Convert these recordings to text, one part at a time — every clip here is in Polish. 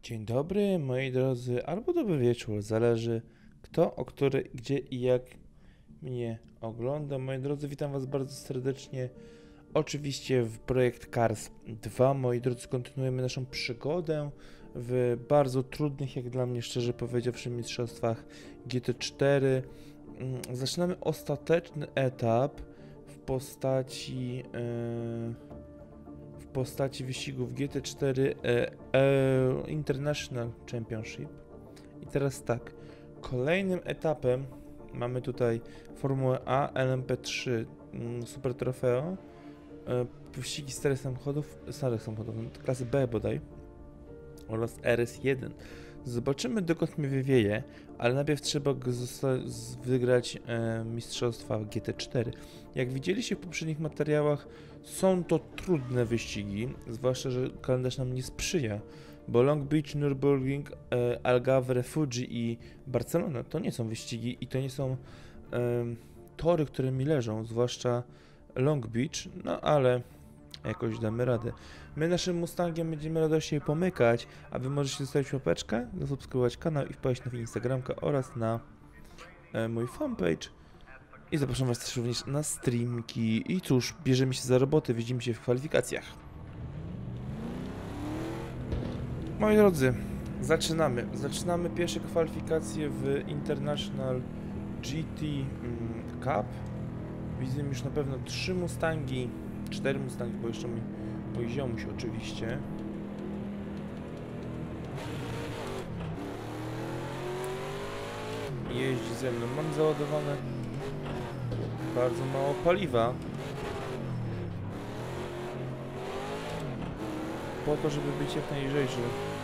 Dzień dobry, moi drodzy, albo dobry wieczór, zależy kto, o który, gdzie i jak mnie ogląda. Moi drodzy, witam was bardzo serdecznie, oczywiście w Projekt Cars 2. Moi drodzy, kontynuujemy naszą przygodę w bardzo trudnych, jak dla mnie szczerze powiedziawszy, mistrzostwach GT4. Zaczynamy ostateczny etap w postaci wyścigów GT4 International Championship. I teraz tak, kolejnym etapem mamy tutaj Formułę A, LMP3, Super Trofeo, wyścigi starych samochodów, klasy B bodaj, oraz RS1. Zobaczymy, dokąd mnie wywieje, ale najpierw trzeba wygrać mistrzostwa GT4. Jak widzieliście w poprzednich materiałach, są to trudne wyścigi, zwłaszcza, że kalendarz nam nie sprzyja, bo Long Beach, Nürburgring, Algarve, Fuji i Barcelona to nie są wyścigi i to nie są tory, które mi leżą, zwłaszcza Long Beach, no ale jakoś damy radę. My naszym Mustangiem będziemy radośnie pomykać, a wy możecie zostawić łapeczkę, zasubskrybować kanał i wpaść na Instagramka oraz na mój fanpage. I zapraszam was też również na streamki. I cóż, bierzemy się za robotę, widzimy się w kwalifikacjach. Moi drodzy, zaczynamy pierwsze kwalifikacje w International GT Cup. Widzę już na pewno 3 Mustangi, 4 Mustangi, bo jeszcze mój ziomuś oczywiście. Jeździ ze mną, mam załadowane bardzo mało paliwa. Po to, żeby być jak najlżejszy.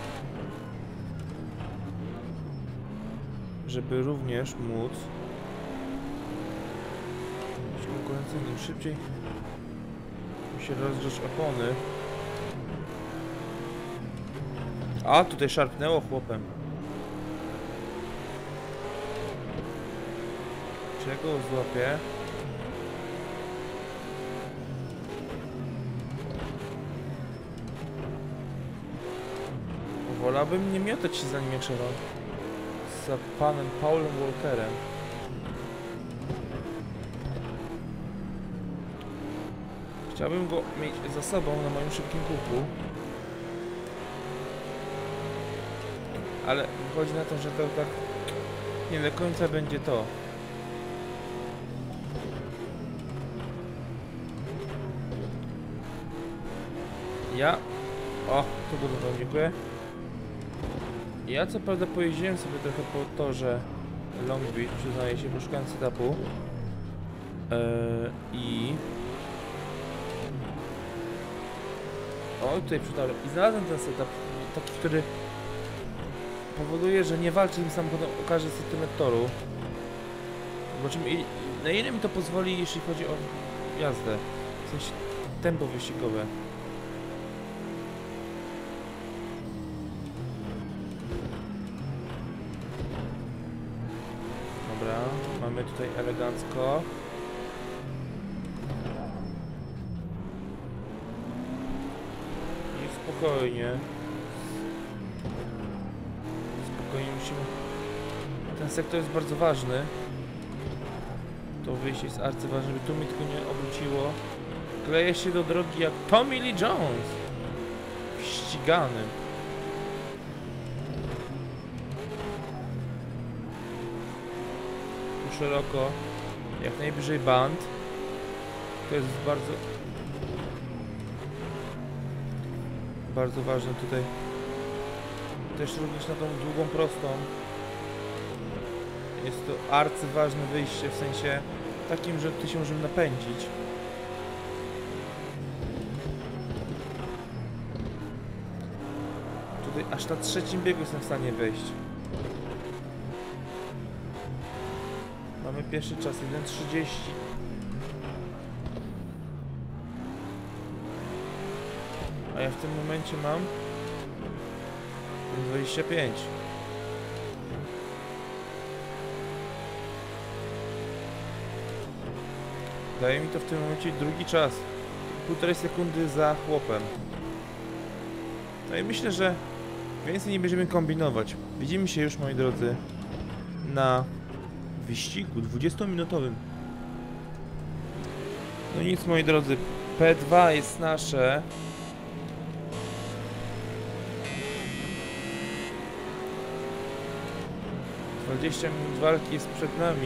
Żeby również móc być konkurencyjnym szybciej. Musi rozgrzać opony. A, tutaj szarpnęło chłopem. Czego złapię? Wolałbym nie miotać się za nim jak szalony. Za panem Paulem Walkerem. Chciałbym go mieć za sobą na moim szybkim kółku. Ale wychodzi na to, że to tak nie do końca będzie to. O, to bardzo dziękuję. Ja co prawda pojeździłem sobie trochę po torze Long Beach, przyznaję się, poszukając setupu. O, tutaj przytarłem. I znalazłem ten setup, taki, który powoduje, że nie walczy tym samochodem o każdy centymetr toru. Zobaczymy, na ile mi to pozwoli, jeśli chodzi o jazdę. W sensie tempo wyścigowe. Dobra, mamy tutaj elegancko. I spokojnie. Spokojnie musimy... Ten sektor jest bardzo ważny. To wyjście jest arcyważne, żeby tu mi tylko nie obróciło. Kleję się do drogi jak Tommy Lee Jones. Ścigany. Szeroko, jak najbliżej band. To jest bardzo ważne tutaj. Też również na tą długą prostą. Jest to arcyważne wyjście, w sensie takim, że tu się możemy napędzić. Tutaj aż na trzecim biegu jestem w stanie wejść. Mamy pierwszy czas 1:30. A ja w tym momencie mam 25. Daje mi to w tym momencie drugi czas. 1,5 sekundy za chłopem. No i myślę, że Więcej nie będziemy kombinować. Widzimy się już, moi drodzy, na wyścigu 20-minutowym. No nic, moi drodzy, P2 jest nasze. - 20 minut walki jest przed nami.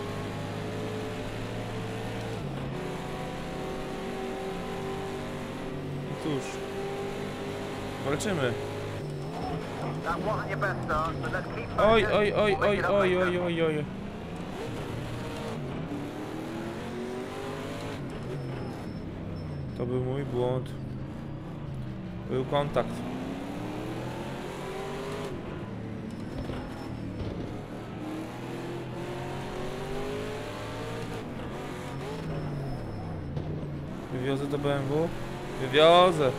I cóż, walczymy. Oj, oj, oj, oj, oj, oj, oj, oj. To był mój błąd. Był kontakt. Wywiozę do BMW? Wywiozę.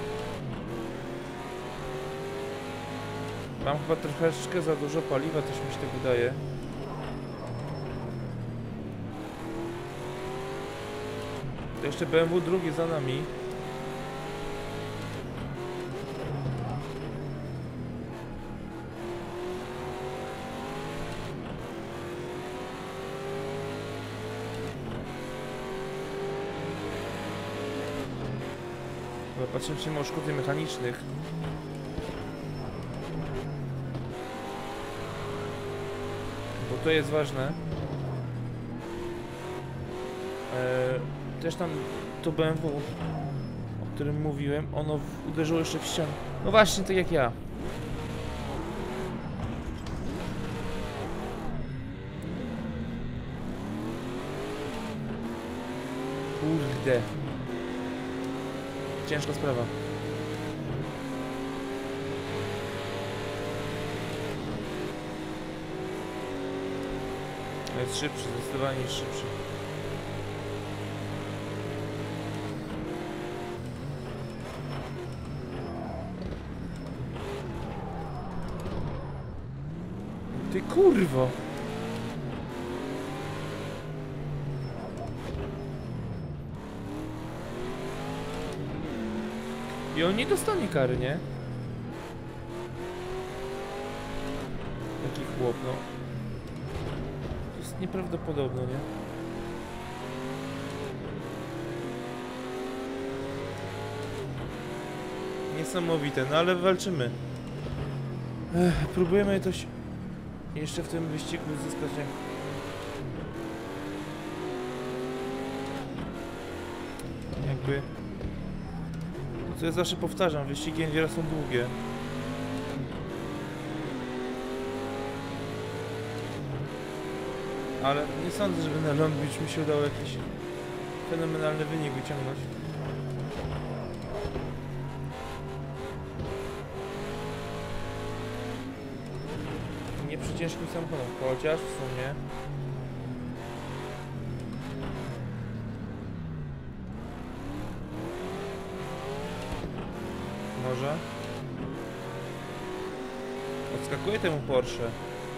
Mam chyba troszeczkę za dużo paliwa, też mi się tak wydaje. To jeszcze BMW drugie za nami. Patrzymy, czy ma szkód mechanicznych. Bo to jest ważne. Też tam to BMW, o którym mówiłem, ono uderzyło jeszcze w ścianę. No właśnie, tak jak ja. Kurde. Ciężka sprawa. Jest szybszy, zdecydowanie jest szybszy. Ty kurwo! I on nie dostanie kary, nie? Taki chłop, no. To jest nieprawdopodobne, nie? Niesamowite, no ale walczymy. Próbujemy coś jeszcze w tym wyścigu uzyskać. Jakby... Co ja zawsze powtarzam, wyścigi niewiele są długie. Ale nie sądzę, żeby na Long Beach mi się udało jakiś fenomenalny wynik wyciągnąć. Nie przy ciężkim samochodem, chociaż w sumie... Może? Odskakuje temu Porsche.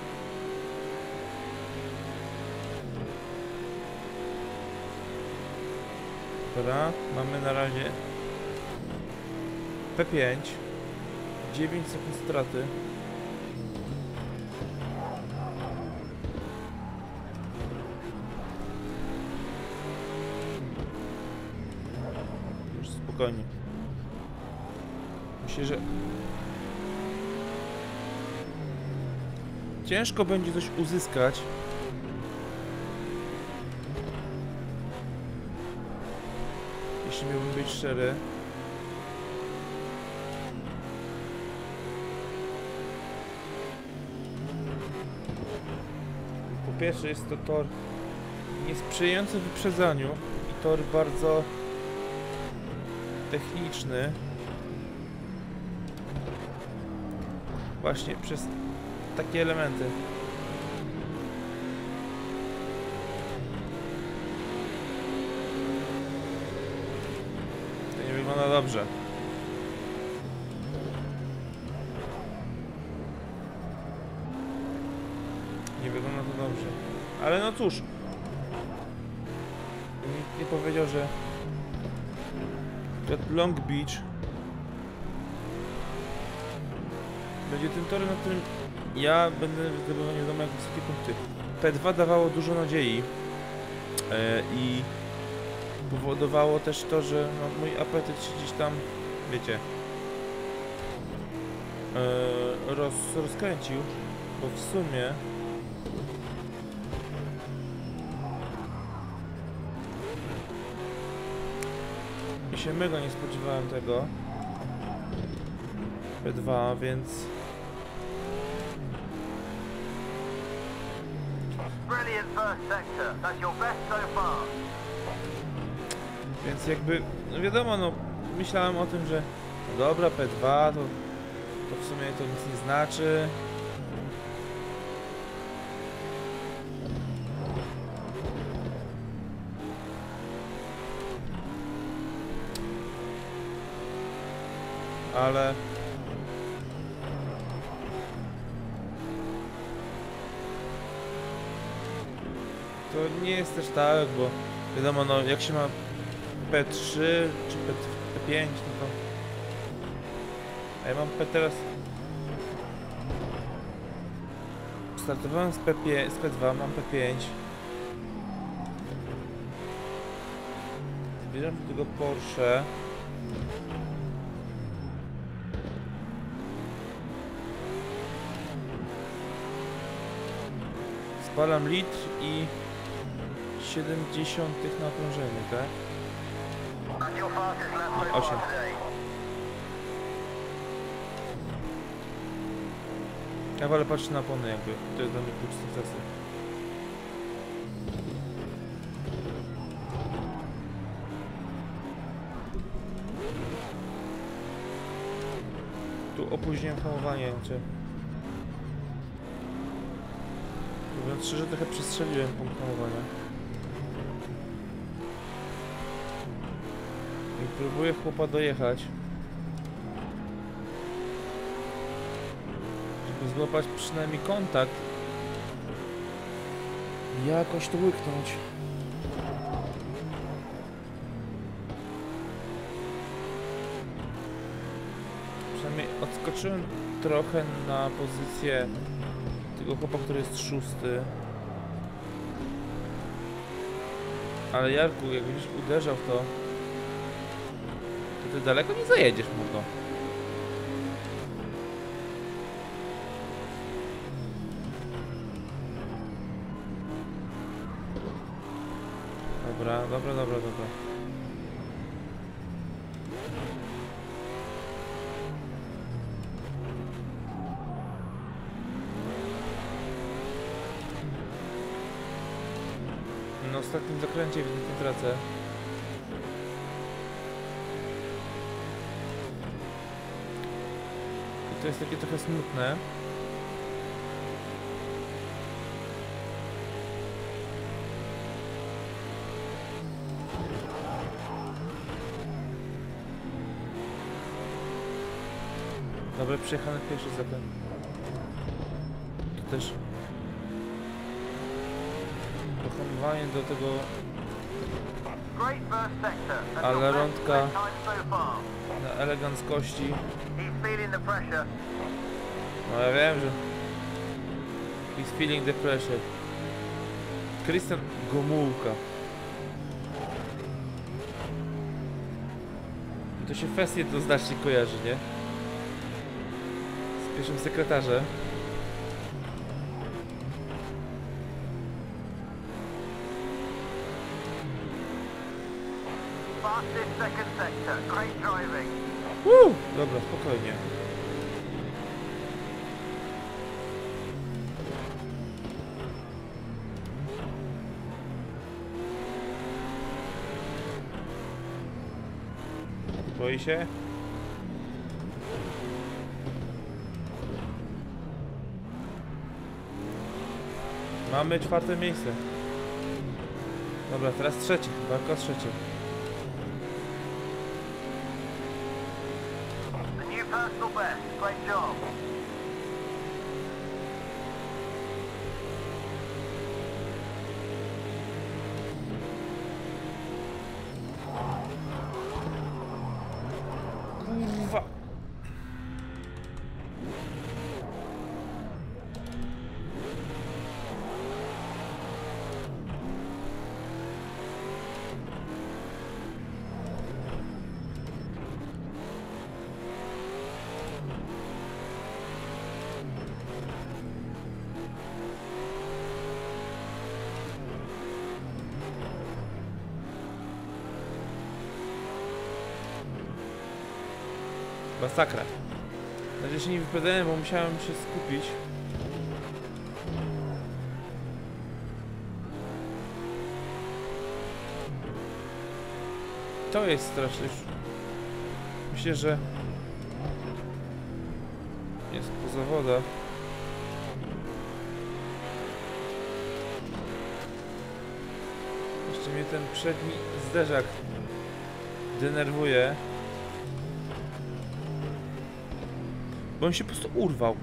Dobra, mamy na razie P5, 9 sekund straty. Już spokojnie. Myślę, że ciężko będzie coś uzyskać. Jeśli miałbym być szczery. Po pierwsze jest to tor niesprzyjający wyprzedzaniu i tor bardzo techniczny. Właśnie przez takie elementy. To nie wygląda dobrze. Nie wygląda to dobrze. Ale no cóż. Nikt nie powiedział, że Long Beach będzie tym torem, na którym ja będę zdobywał nie wiadomo jak wysokie punkty. P2 dawało dużo nadziei i powodowało też to, że no, mój apetyt się gdzieś tam, wiecie, rozkręcił, bo w sumie i się mega nie spodziewałem tego P2, więc jakby, no wiadomo, no myślałem o tym, że no dobra, P2 to w sumie to nic nie znaczy. Ale to nie jest też tak, bo wiadomo, no jak się ma P3 czy P5, no to a ja mam P teraz. Startowałem z P2, mam P5. Zbieram do tego Porsche. Spalam litr i 70 na okrążeniu, tak? I 8. Ja wolę patrzeć na opony jakby, to jest dla mnie klucz sukcesu. Tu opóźniłem hamowanie, znaczy... Mówiąc szczerze, trochę przestrzeliłem punkt hamowania. I próbuję chłopa dojechać. Żeby złapać przynajmniej kontakt. I jakoś to łyknąć. Przynajmniej odskoczyłem trochę na pozycję tego chłopa, który jest 6. Ale Jarku, jakbyś uderzał w to, to ty daleko nie zajedziesz, mordo. Dobra. Na ostatnim zakręcie ewidentnie tracę. I to jest takie trochę smutne. Dobra, przejechany pierwszy zakręt. Tu też hamowanie do tego, ale rądka na eleganckości. No ja wiem, że he's feeling the pressure. Krystian Gomułka. I to się fest jednoznacznie kojarzy, nie? Z pierwszym sekretarzem. Dobra, spokojnie. Boi się? Mamy 4. miejsce. Dobra, teraz 3. Walka o 3. Personal best. Great job. Kurwa. Masakra. Na razie się nie wypowiadałem, bo musiałem się skupić. To jest straszne. Myślę, że jest po zawodach. Jeszcze mnie ten przedni zderzak denerwuje. Bo on się po prostu urwał.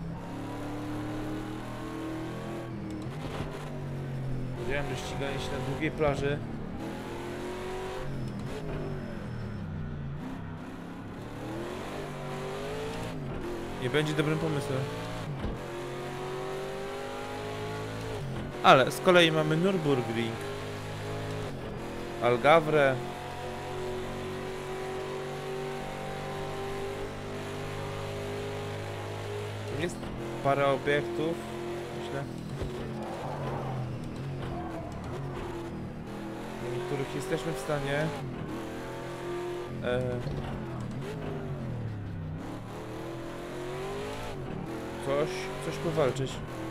Wiedziałem, że ściganie się na długiej plaży nie będzie dobrym pomysłem. Ale z kolei mamy Nürburgring, Algarve. Jest parę obiektów, myślę, na których jesteśmy w stanie coś powalczyć.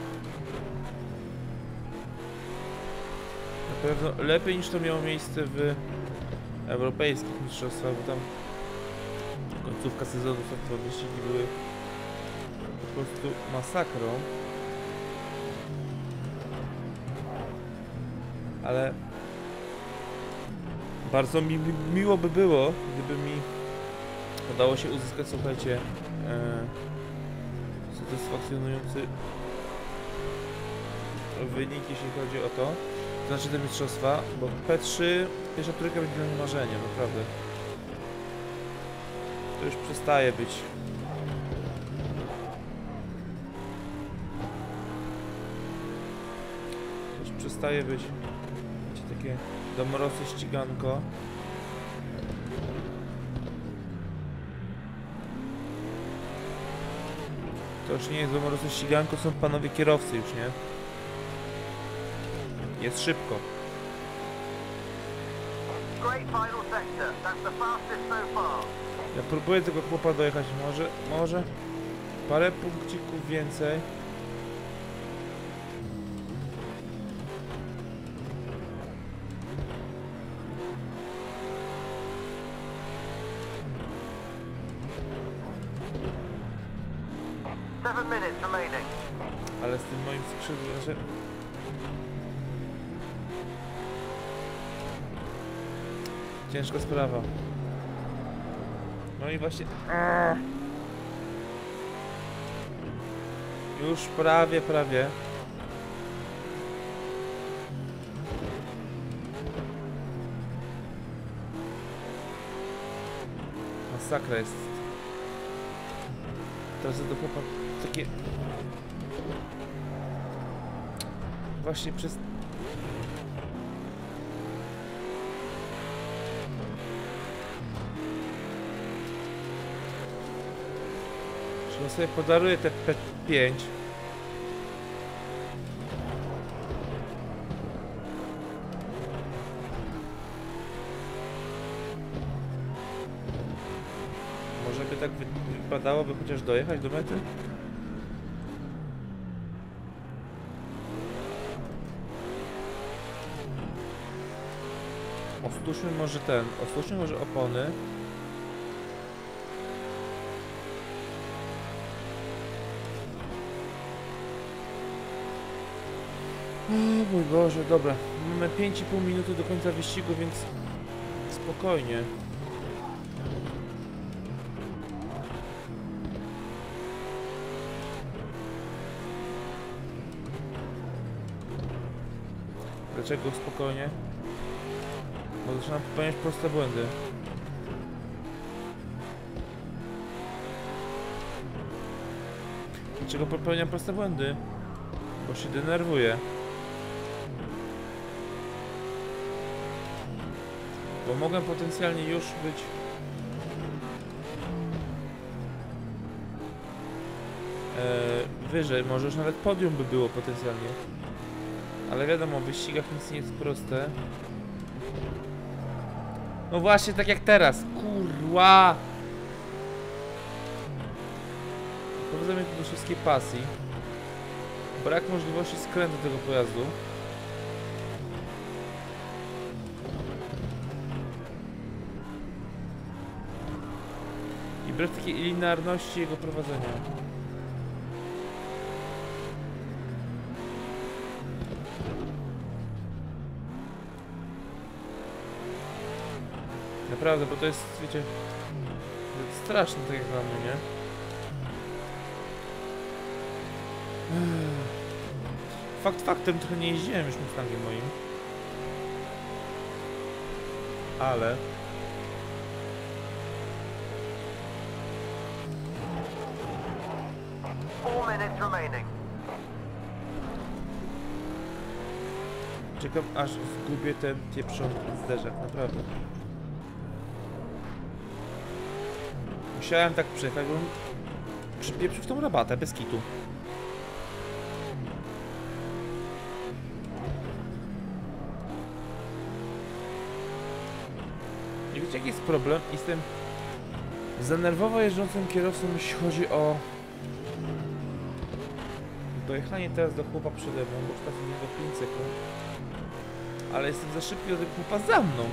Na pewno lepiej niż to miało miejsce w europejskich mistrzostwach, bo tam końcówka sezonu to wyścigi były po prostu masakrą. Ale bardzo miło by było, gdyby mi udało się uzyskać, słuchajcie, satysfakcjonujący wynik, jeśli chodzi o to. To znaczy te mistrzostwa, bo P3, pierwsza trójka będzie dla mnie marzeniem, naprawdę. To już przestaje być. To już przestaje być, wiecie, takie domorosłe ściganko. To już nie jest domorosłe ściganko, są panowie kierowcy już, nie? Jest szybko. Ja próbuję tego chłopa dojechać, może parę punkcików więcej. Ale z tym moim skrzydłem, że... Ciężka sprawa. No i właśnie... Już prawie. Masakra jest. Teraz to chłopa takie... Właśnie przez... Czy on sobie podaruje te P5? Może by tak wypadałoby chociaż dojechać do mety? Ostuczmy może opony. O mój Boże, dobra. Mamy 5,5 minuty do końca wyścigu, więc spokojnie. Dlaczego spokojnie? Bo zaczynam popełniać proste błędy. Dlaczego popełniam proste błędy? Bo się denerwuję. Bo mogę potencjalnie już być... wyżej, może już nawet podium by było potencjalnie. Ale wiadomo, w wyścigach nic nie jest proste. No właśnie tak jak teraz, kurwa! Sprowadzamy tu do wszystkie pasji. Brak możliwości skrętu tego pojazdu. I brak takiej linearności jego prowadzenia. Naprawdę, bo to jest, wiecie, straszne tak jak dla mnie, nie? Fakt faktem, trochę nie jeździłem już Mustangiem moim. Ale... Czekam aż zgubię ten pieprzony zderzak, naprawdę. Musiałem tak przejechać, bo przypieprzył w tą rabatę, bez kitu. I wiecie jaki jest problem? Jestem zanerwowo jeżdżącym kierowcą, jeśli chodzi o dojechanie teraz do chłopa przede mną, bo już trafię do 5 sekund. Ale jestem za szybki do tego chłopa za mną.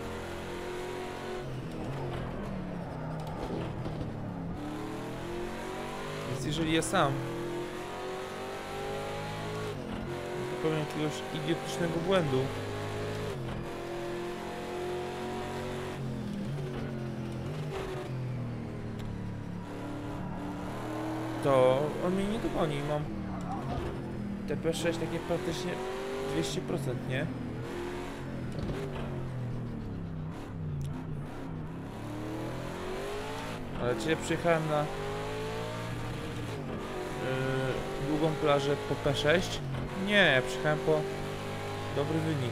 Więc jeżeli ja sam popełnię jakiegoś idiotycznego błędu, to on mnie nie dogoni. Mam TP6 takie praktycznie 200%, nie? Ale czy ja przyjechałem na długą plażę po P6? Nie, ja przyjechałem po dobry wynik.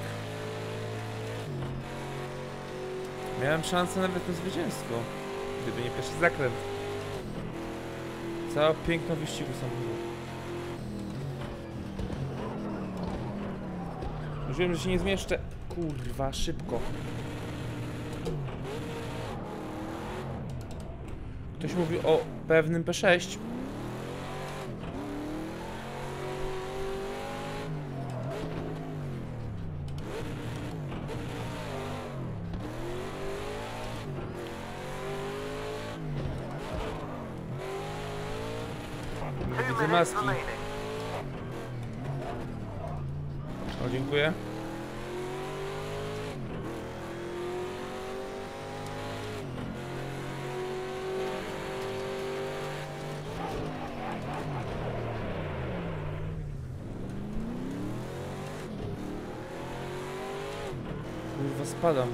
Miałem szansę nawet na zwycięstwo, gdyby nie pierwszy zakręt. Cała piękno wyścigu samochodu. Już wiem, że się nie zmieszczę. Kurwa, szybko. Ktoś mówi o pewnym P6. Widzę maski. O, dziękuję. Kurwa, spadam.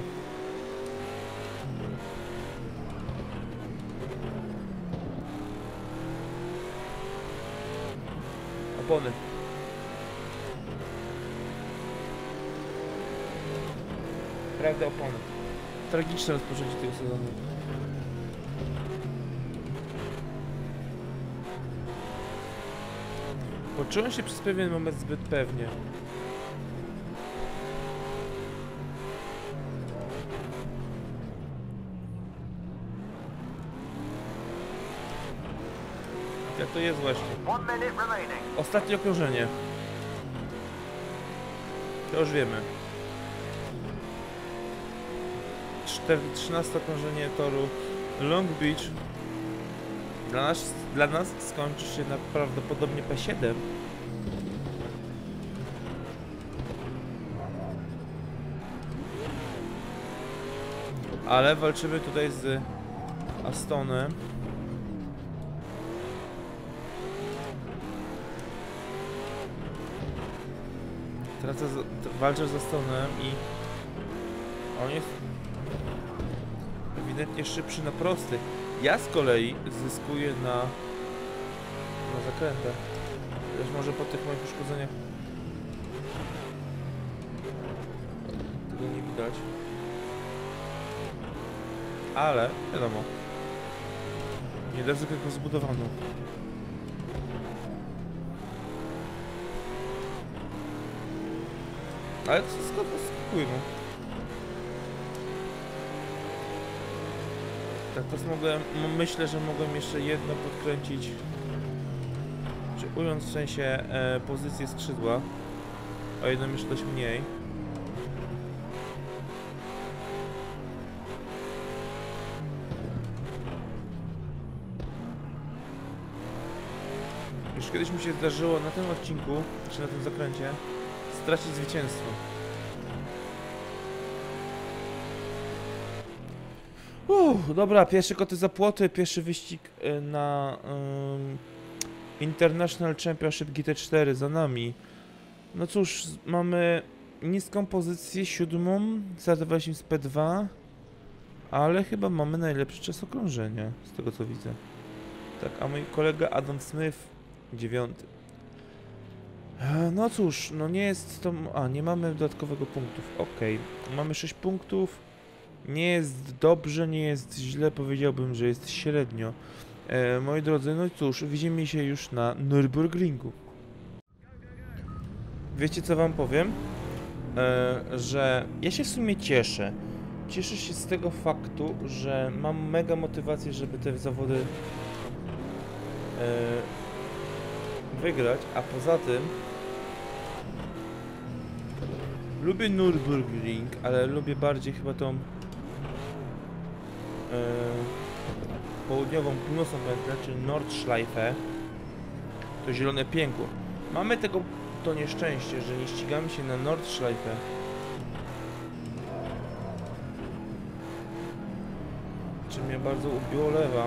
Opony. Prawda, opony. Tragiczne rozpoczęcie tego sezonu. Poczułem się przez pewien moment zbyt pewnie. Jak to jest właśnie? Ostatnie okrążenie. To już wiemy. 13 okrążenie toru Long Beach. Dla nas skończy się na prawdopodobnie P7. Ale walczymy tutaj z Astonem. Walczę z Astonem i on jest ewidentnie szybszy na prosty. Ja z kolei zyskuję na zakrętach. Też może po tych moich uszkodzeniach tego nie widać. Ale wiadomo, nie da zwykłego zbudowano. Ale to skakujmy. Tak, teraz mogłem, myślę, że mogłem jeszcze jedno podkręcić Znaczy ując w sensie pozycję skrzydła. O jedną jeszcze dość mniej. Już kiedyś mi się zdarzyło na tym odcinku, czy na tym zakręcie, stracić zwycięstwo. Dobra, pierwsze koty za płoty, pierwszy wyścig na International Championship GT4 za nami. No cóż, mamy niską pozycję, 7, startowaliśmy z P2, ale chyba mamy najlepszy czas okrążenia, z tego co widzę. Tak, a mój kolega Adam Smith 9. No cóż, no nie jest to... A, nie mamy dodatkowego punktów, okej. Mamy 6 punktów. Nie jest dobrze, nie jest źle, powiedziałbym, że jest średnio. Moi drodzy, no cóż, widzimy się już na Nürburgringu. Wiecie co wam powiem? Że ja się w sumie cieszę. Cieszę się z tego faktu, że mam mega motywację, żeby te zawody wygrać, a poza tym lubię Nürburgring, ale lubię bardziej chyba tą południową, północną pętlę, czyli Nordschleife, to zielone piękło. Mamy to nieszczęście, że nie ścigamy się na Nordschleife. Czy mnie bardzo ubolewa.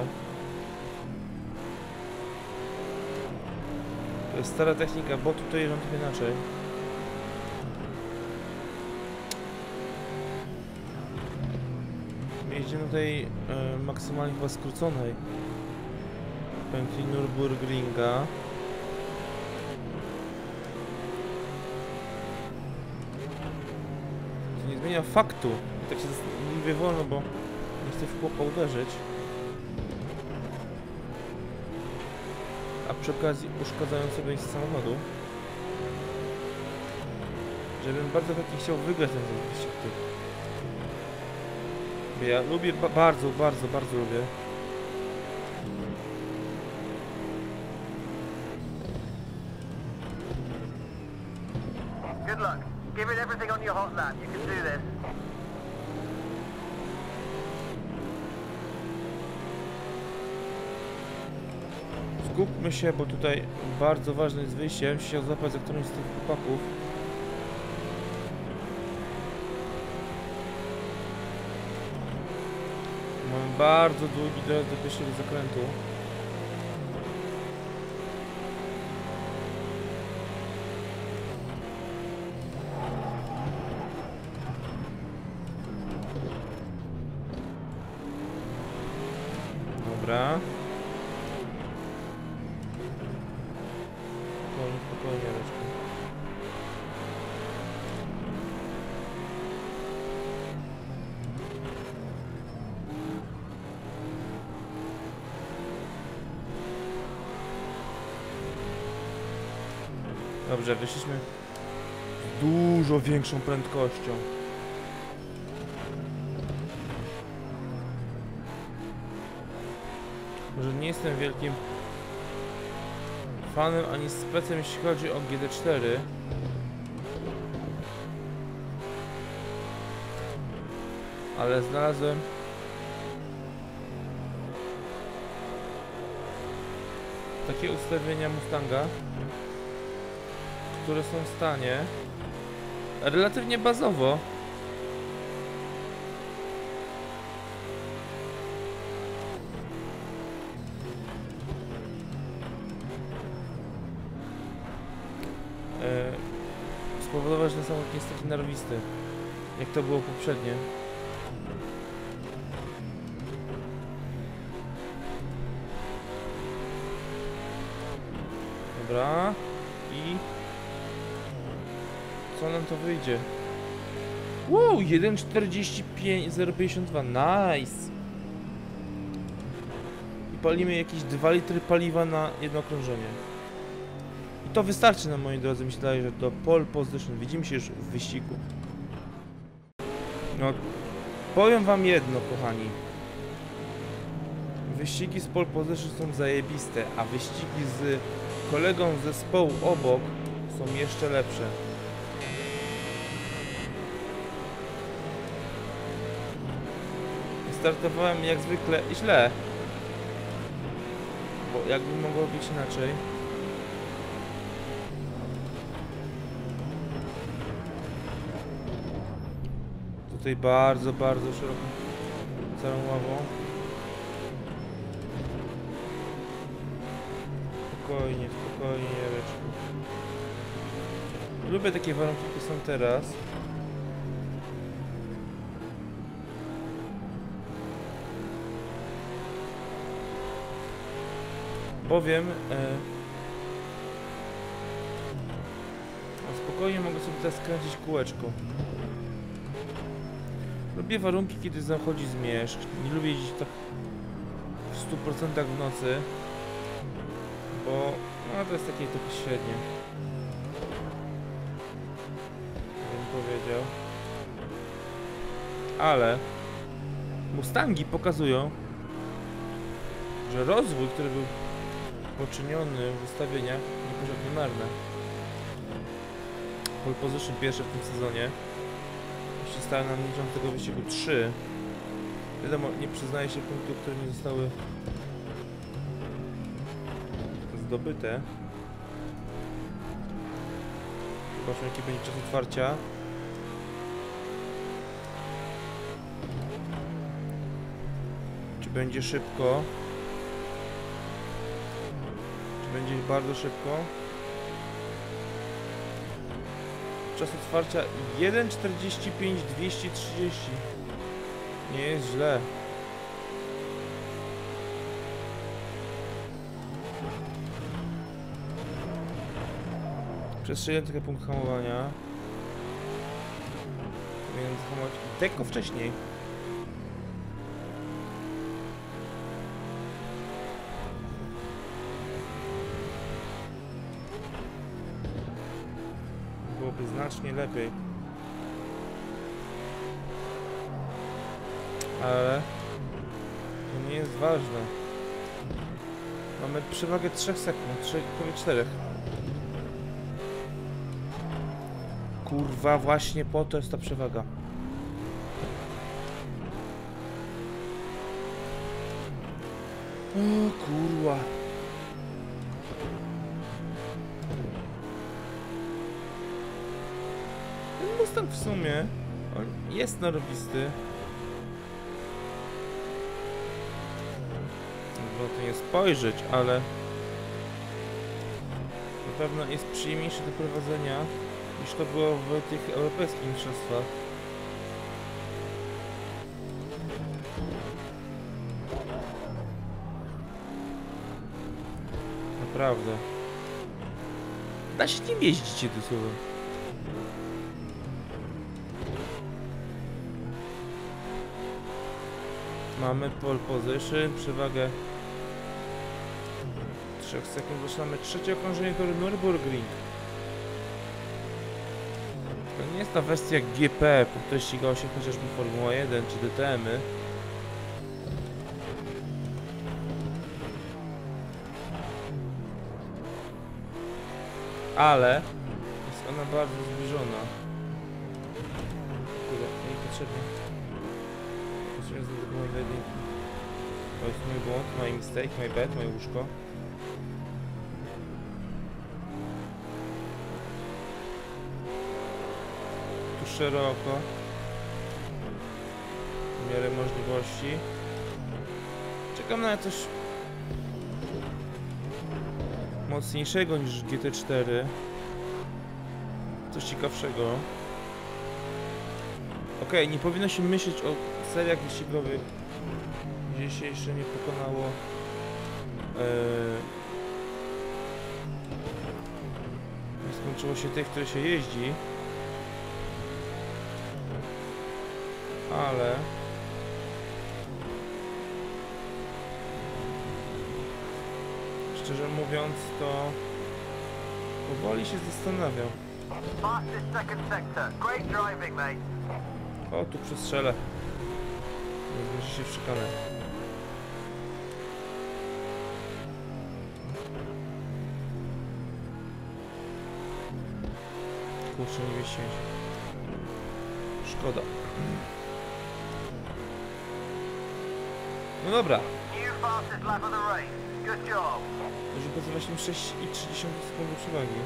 To jest stara technika, bo tutaj jeżdżą trochę inaczej. Jeździmy tutaj maksymalnie chyba skróconej pętli Nürburgringa. To nie zmienia faktu. Tak się mówię wolno, bo nie chcę w chłopa uderzyć. A przy okazji uszkadzając sobie miejsce samochodu. Żebym bardzo chętnie chciał wygrać ten wyścig. Ja lubię, bardzo lubię. Good luck. Give it everything on your hot lap. You can do this. Skupmy się, bo tutaj bardzo ważne jest wyjście. Ja bym się chciał złapać za którymś z tych chłopaków. Mamy bardzo długi dojazd do pierwszego zakrętu. Dobra. Spokojnie, Reczku. Dobrze, wyszliśmy z dużo większą prędkością. Może nie jestem wielkim fanem ani specem, jeśli chodzi o GT4. Ale znalazłem takie ustawienia Mustanga, które są w stanie relatywnie bazowo spowodować, że ten samochód nie jest taki narwisty, jak to było poprzednie. Dobra. I co nam to wyjdzie? Wow, 1,45,052. Nice. I palimy jakieś 2 litry paliwa na jedno okrążenie. I to wystarczy nam, moi drodzy, mi się wydaje, że do pole position. Widzimy się już w wyścigu. No, powiem wam jedno, kochani. Wyścigi z pole position są zajebiste, a wyścigi z kolegom z zespołu obok są jeszcze lepsze. Startowałem jak zwykle źle, bo jakby mogło być inaczej. Tutaj bardzo, bardzo szeroko całą ławą. Spokojnie, spokojnie, Jareczku. Lubię takie warunki, jakie są teraz. Bowiem spokojnie mogę sobie teraz skręcić kółeczko. Lubię warunki, kiedy zachodzi zmierzch. Nie lubię jeździć tak w 100% w nocy, bo no, to jest takie trochę średnie, bym powiedział. Ale Mustangi pokazują, że rozwój, który był poczyniony w ustawieniach, nie poszedł niemarne. Pole position pierwsze w tym sezonie. Jeśli stałem na liczbę tego wyścigu 3. Wiadomo, nie przyznaje się punktów, które nie zostały zdobyte. Zobaczmy, jaki będzie czas otwarcia. Czy będzie szybko? Czy będzie bardzo szybko? Czas otwarcia 1:45 230. Nie jest źle. Przestrzeliłem trochę punkt hamowania. Powinienem zahamować lekko wcześniej. Byłoby znacznie lepiej. Ale to nie jest ważne. Mamy przewagę 3 sekund, 4. Kurwa, właśnie po to jest ta przewaga. O kurwa. Ten Mustang w sumie, on jest narobisty. Można to nie spojrzeć, ale na pewno jest przyjemniejszy do prowadzenia niż to było w tych europejskich mistrzostwach. Naprawdę. Da się nim jeździć, tym słowem. Mamy pole position, przewagę 3 sekund. Zaczynamy trzecie okrążenie toru Nürburgring. To nie jest ta wersja GP, po której ścigała się chociażby Formuła 1 czy DTM-y. Ale jest ona bardzo zbliżona. Kurde, niepotrzebnie. Potrzebuję zadekować do jedynki. To jest mój błąd, my mistake, my bad, moje łóżko. Tu szeroko. W miarę możliwości. Czekam na coś mocniejszego niż GT4. Coś ciekawszego. Okej, nie powinno się myśleć o seriach wyścigowych, gdzie się jeszcze nie pokonało nie skończyło się tych, które się jeździ. Ale szczerze mówiąc, to powoli się zastanawiam. Fastest second sector. Great driving, mate. O, tu przestrzelę. Nie zbliży się w szykanę. kurczę, nie wieściłem się. Szkoda. No dobra. New fastest lap of the race. Good job. Że pozostało 6,3 sekundy przewagi.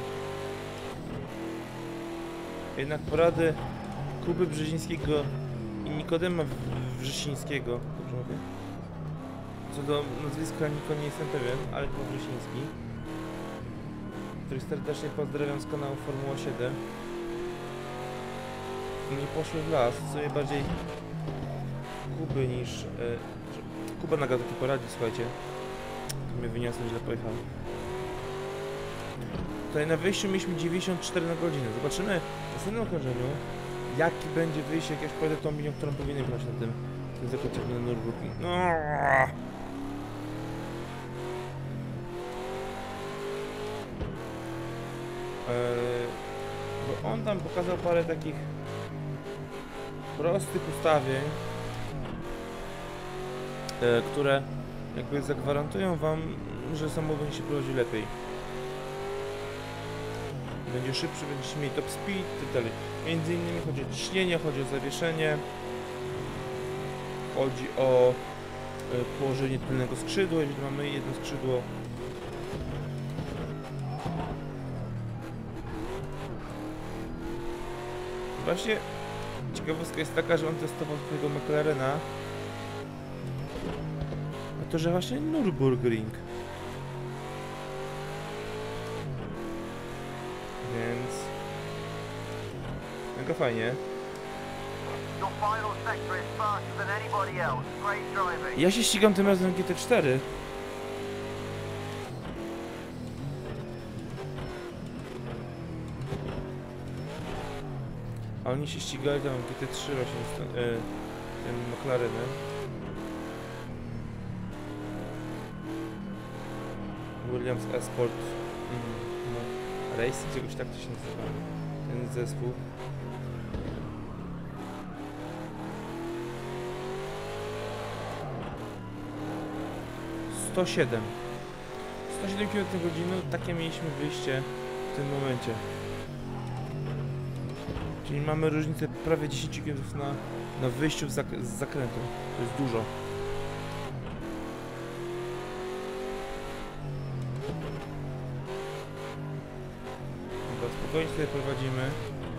Jednak porady Kuby Brzezińskiego i Nikodema Wrzesińskiego, dobrze mówię? Co do nazwiska Niko nie jestem pewien, ale to Wrzesiński, których serdecznie pozdrawiam z kanału Formuła 7. Nie poszły w las, co je bardziej Kuby niż... Kuba nagadał taki poradzi, słuchajcie. To mnie wyniosło, źle pojechałem. Tutaj na wyjściu mieliśmy 94 na godzinę. Zobaczymy w następnym okrążeniu, jaki będzie wyjście, jak ja już pojadę tą linią, którą powinienem jechać na tym zakończonym Nürburgring. No. Bo on tam pokazał parę takich prostych ustawień, które jakby zagwarantują wam, że samochód będzie się prowadzi lepiej. Będzie szybszy, będziecie mieli top speed itd. Między innymi chodzi o ciśnienie, chodzi o zawieszenie, chodzi o położenie tylnego skrzydła, jeżeli mamy jedno skrzydło. Właśnie ciekawostka jest taka, że on testował swojego McLarena, a to, że właśnie Nürburgring. Więc mega fajnie. Your final sector is faster than anybody else. Great driving. Ja się ścigam tym razem GT4. A oni się ścigali tam GT3 właśnie z tym McLarenem. Williams Esport Racing, czegoś tak to się nazywa, ten zespół. ...107 km/h, takie mieliśmy wyjście w tym momencie. Czyli mamy różnicę prawie 10 km na wyjściu z zakrętu. To jest dużo. Dobra, spokojnie sobie prowadzimy.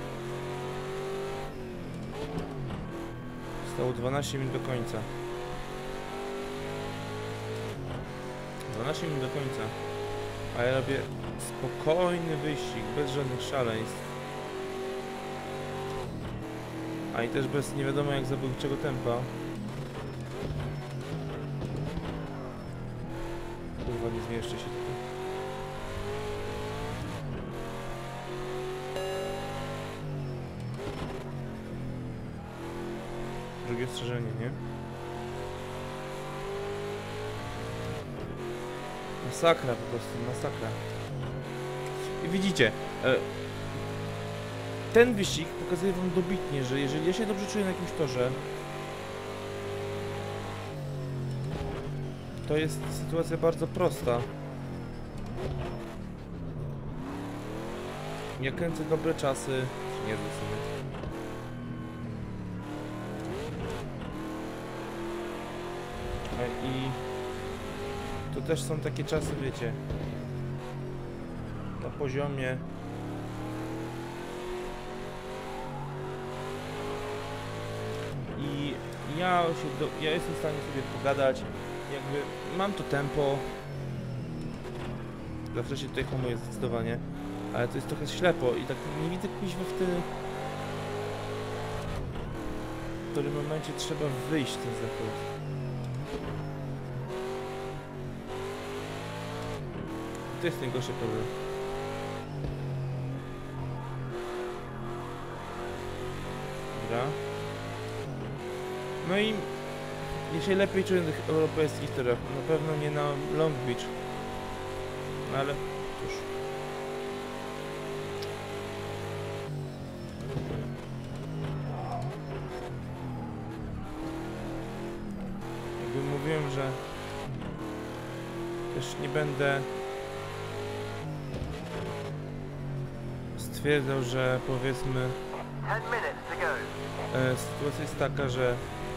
Zostało 12 minut do końca. 12 minut do końca. A ja robię spokojny wyścig, bez żadnych szaleństw. A i też bez nie wiadomo jak zabójczego tempa. Kurwa, nie zmieszczę się tutaj. Drugie ostrzeżenie, nie? Masakra po prostu, masakra. I widzicie, ten wyścig pokazuje wam dobitnie, że jeżeli ja się dobrze czuję na jakimś torze, to jest sytuacja bardzo prosta. Ja kręcę dobre czasy, czy nie sobie. I to też są takie czasy, wiecie, na poziomie i ja jestem w stanie sobie pogadać, jakby mam to tempo, zawsze się tutaj hamuje zdecydowanie, ale to jest trochę ślepo i tak nie widzę kuźwa w którym momencie trzeba wyjść ten zakręt. To jest najgorszy problem. Dobra. No i ja się lepiej czuję na tych europejskich torach. Na pewno nie na Long Beach. Ale cóż. Jakby mówiłem, że też nie będę stwierdzał, że powiedzmy 10 minutes to go. sytuacja jest taka, że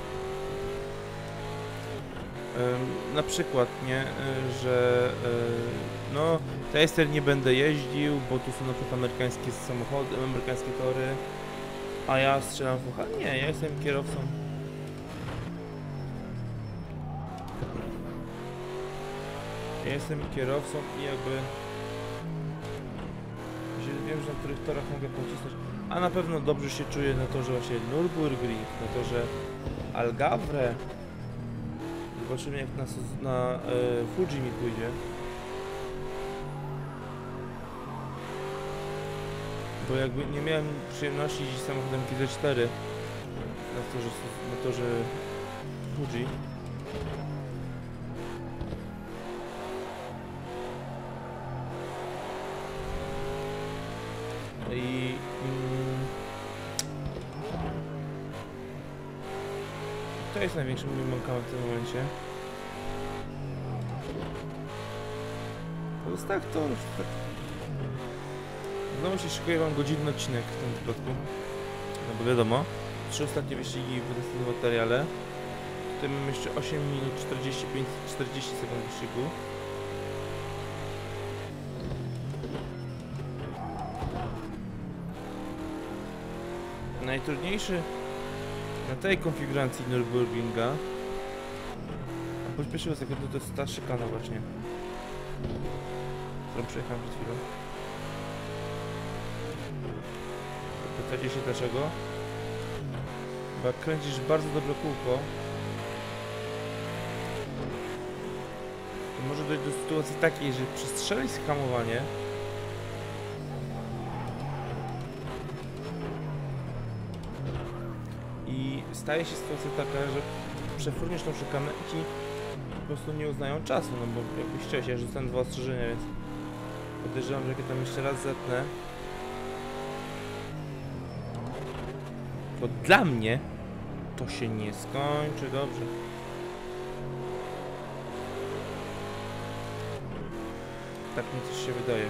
na przykład, nie, że no Taster nie będę jeździł, bo tu są na przykład amerykańskie samochody, amerykańskie tory, a ja strzelam w ucha. Nie, ja jestem kierowcą. Ja jestem kierowcą i jakby wiem, że na których torach mogę pocisnąć, a na pewno dobrze się czuję na torze właśnie Nürburgring, na torze Algarve. Zobaczymy jak na Fuji mi pójdzie. Bo jakby nie miałem przyjemności jeździć samochodem GZ4 na torze Fuji. I to jest największy mój mankament w tym momencie. To jest tak, to już tak. Znowu się szykuje wam godzinny odcinek w tym wypadku. No bo wiadomo, 3 ostatnie wyścigi w następnym materiale. Tutaj mamy jeszcze 8 minut 40 sekund wyścigu. Najtrudniejszy na tej konfiguracji Nürburgringa, a pośpieszyło sekundę, to jest ta szykana właśnie, którą przejechałem przed chwilą. Pytacie się dlaczego? Bo jak kręcisz bardzo dobre kółko, to może dojść do sytuacji takiej, że przestrzelić hamowanie i staje się sytuacja taka, że przefurniesz tą szykanę i ci po prostu nie uznają czasu, no bo jakbyś chciał, ja rzucam 2 ostrzeżenia, więc podejrzewam, że jak ja tam jeszcze raz zetnę, to dla mnie to się nie skończy dobrze. Tak mi coś się wydaje.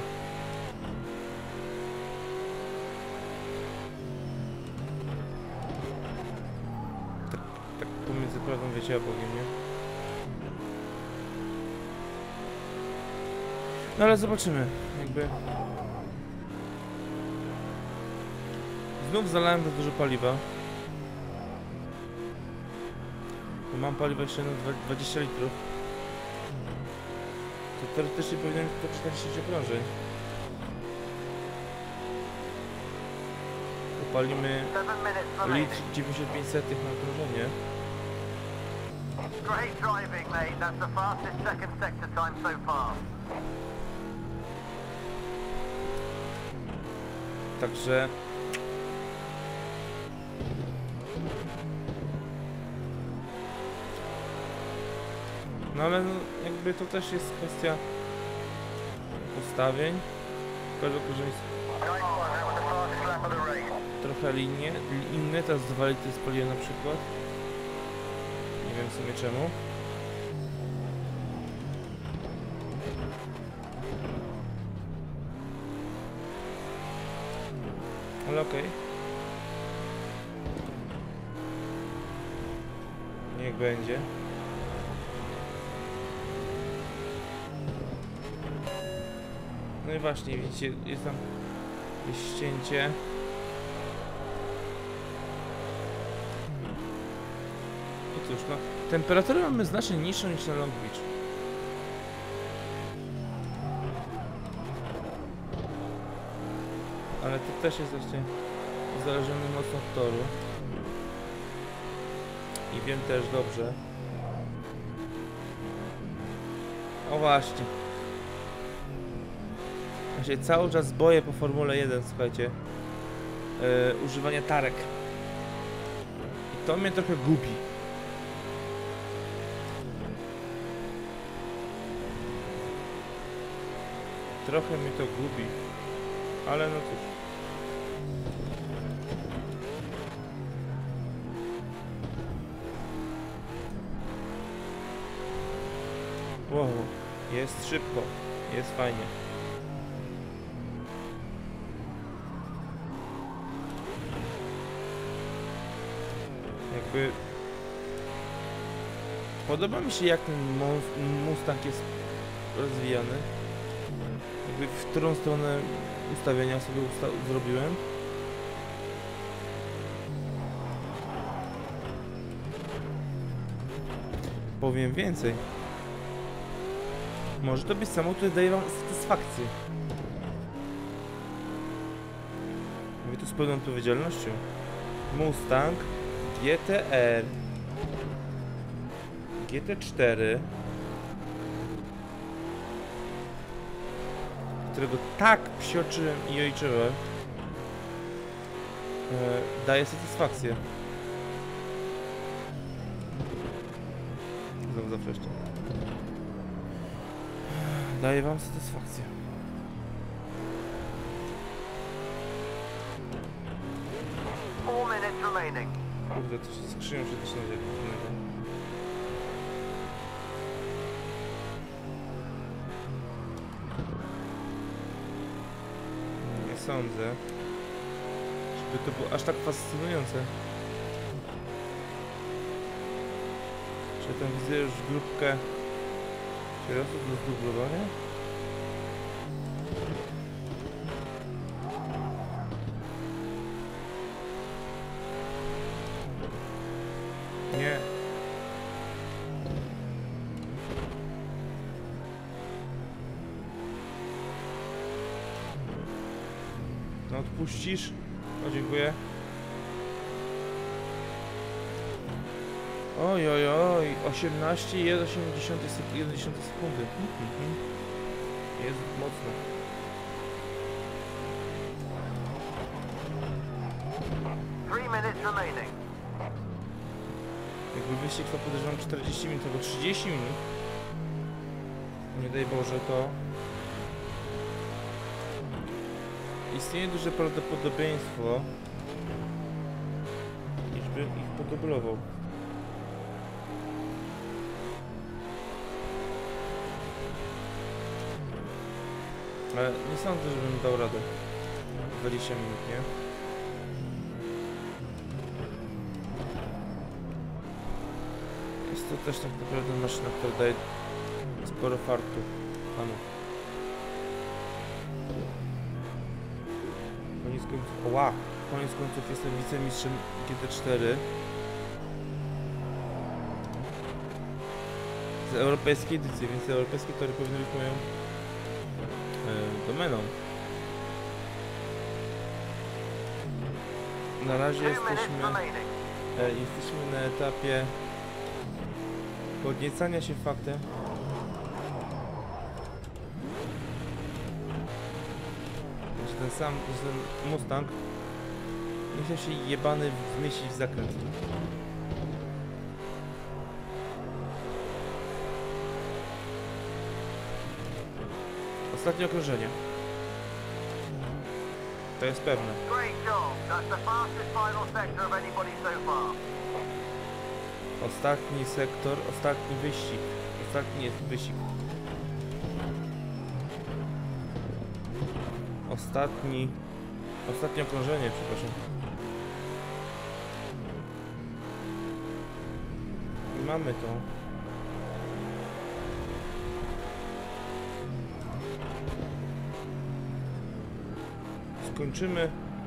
Tak pomiędzy prawdą, wiecie, a Bogiem, nie? No ale zobaczymy, jakby... Znów zalałem za dużo paliwa. Bo mam paliwa jeszcze na 20 litrów. To teoretycznie powinien to 40 okrążeń. Popalimy litr 95 setych na okrążenie. Great driving, mate. That's the fastest second sector time so far. Także... No ale no, jakby to też jest kwestia ustawień. Każdy okrążenie trochę inne, teraz 2 litry spaliłem na przykład. Nie wiem w sumie czemu. Ale okej. Niech będzie. No i właśnie, widzicie, jest tam ścięcie. I cóż, no, temperaturę mamy znacznie niższą niż na Long Beach. Ale to też jest właśnie uzależnione mocno od toru. I wiem też dobrze. O właśnie. Ja się cały czas boję po Formule 1, słuchajcie. Używania tarek. I to mnie trochę gubi. Trochę mnie to gubi. Ale no cóż. Wow, jest szybko, jest fajnie. Jakby... Podoba mi się, jak ten Mustang jest rozwijany. Jakby w którą stronę ustawienia sobie zrobiłem. Powiem więcej. Może to być samochód, który daje wam satysfakcję. Mówię tu z pełną odpowiedzialnością. Mustang GTR GT4, którego tak psioczyłem i ojczyłem, daje satysfakcję. Znowu zaprzeszczę. Daje wam satysfakcję. Kurde, to się skrzynią się też nie dzieje. Nie sądzę, żeby to było aż tak fascynujące. Czy tam widzę już grupkę kierowców do zdublowania? Nie. No odpuścisz? O, dziękuję. Oj, oj, oj, 18 i 1,1 sekundy. Jest mocno. Jakby wyścig to podejrzewam 40 minut albo 30 minut. Nie daj Boże, to istnieje duże prawdopodobieństwo, iżby ich podublował. Ale nie sądzę, żebym dał radę. 20 minut, nie? Jest to też tak naprawdę maszyna, która daje sporo fartu panu. Koniec końców... Oła! Koniec końców jestem wicemistrzem GT4 z europejskiej edycji, więc europejskie tory powinny być moją domeną. Na razie jesteśmy na etapie podniecania się faktem, że ten Mustang nie chciał się jebany wmieścić w zakręt. Ostatnie okrążenie. To jest pewne. Ostatni sektor, ostatni wyścig. Ostatni jest wyścig. Ostatnie okrążenie, przepraszam. I mamy to. Skończymy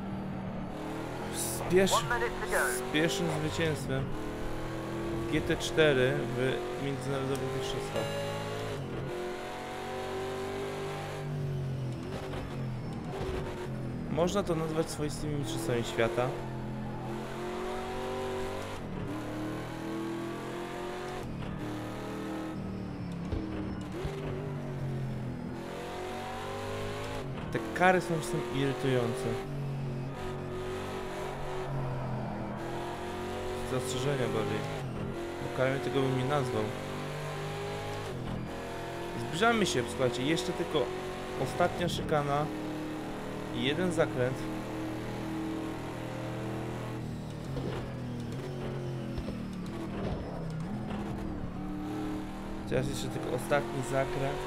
z pierwszym zwycięstwem w GT4 w międzynarodowych mistrzostwach. Można to nazwać swoistymi mistrzostwami świata. Te kary są czasem irytujące. Zastrzeżenia bardziej. Bo karami tego bym nie nazwał. Zbliżamy się, słuchajcie, jeszcze tylko ostatnia szykana i jeden zakręt. Teraz jeszcze tylko ostatni zakręt.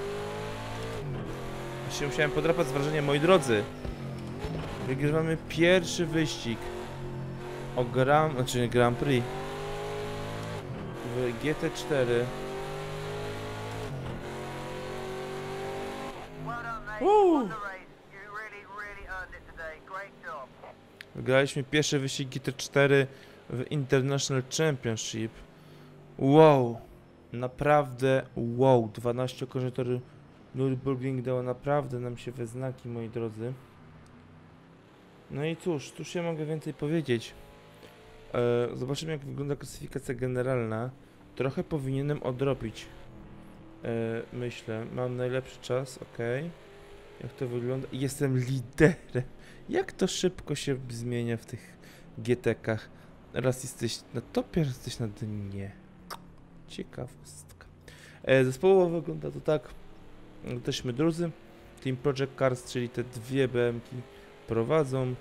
Się musiałem podrapać z wrażenia, moi drodzy. Wygrywamy pierwszy wyścig o znaczy Grand Prix w GT4. Well done, mate. Woo! Won the race. You really earned it today. Great job. Wygraliśmy pierwszy wyścig GT4 w International Championship. Wow, naprawdę wow. 12 okrążeń toru Nürburgring dało naprawdę nam się we znaki, moi drodzy. No i cóż ja mogę więcej powiedzieć. Zobaczymy, jak wygląda klasyfikacja generalna. Trochę powinienem odrobić. Myślę, mam najlepszy czas, ok. Jak to wygląda? Jestem liderem. Jak to szybko się zmienia w tych GT-kach. Raz jesteś na topie, raz jesteś na dnie. Ciekawostka. Zespołowo wygląda to tak. Jesteśmy drudzy. Team Project Cars, czyli te dwie BM-ki prowadzą.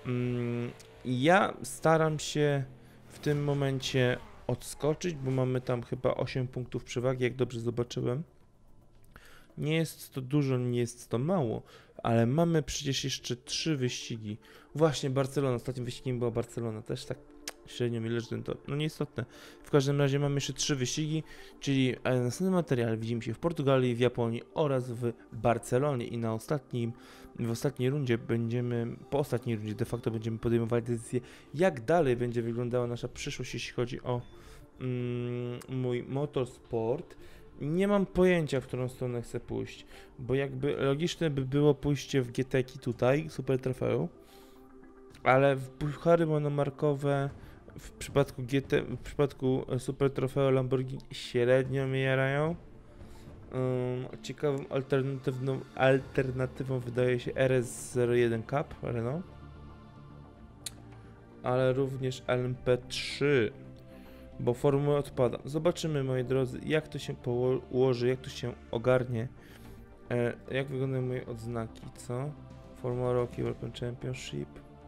Ja staram się w tym momencie odskoczyć, bo mamy tam chyba 8 punktów przewagi, jak dobrze zobaczyłem. Nie jest to dużo, nie jest to mało, ale mamy przecież jeszcze 3 wyścigi. Właśnie Barcelona, ostatnim wyścigiem była Barcelona, też tak średnio mi leży ten tor. No nieistotne. W każdym razie mamy jeszcze 3 wyścigi, czyli następny materiał widzimy się w Portugalii, w Japonii oraz w Barcelonie i w ostatniej rundzie po ostatniej rundzie de facto będziemy podejmować decyzję, jak dalej będzie wyglądała nasza przyszłość, jeśli chodzi o mój motorsport. Nie mam pojęcia, w którą stronę chcę pójść, bo jakby logiczne by było pójście w GT-ki tutaj, Super Trofeum, ale w puchary monomarkowe w przypadku Super Trofeo Lamborghini średnio mnie jarają. Ciekawą alternatywą wydaje się RS01 Cup Renault, ale również LMP3, bo formuła odpada. Zobaczymy, moi drodzy, jak to się ułoży, jak to się ogarnie, jak wyglądają moje odznaki, co? Formuła Rocky Open Championship.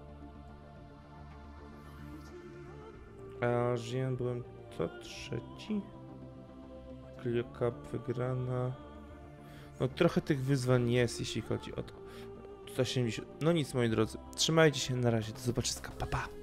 Asian byłem to trzeci. Clio Cup wygrana. No trochę tych wyzwań jest, jeśli chodzi o to. 170. No nic, moi drodzy. Trzymajcie się, na razie, do zobaczyska, pa pa!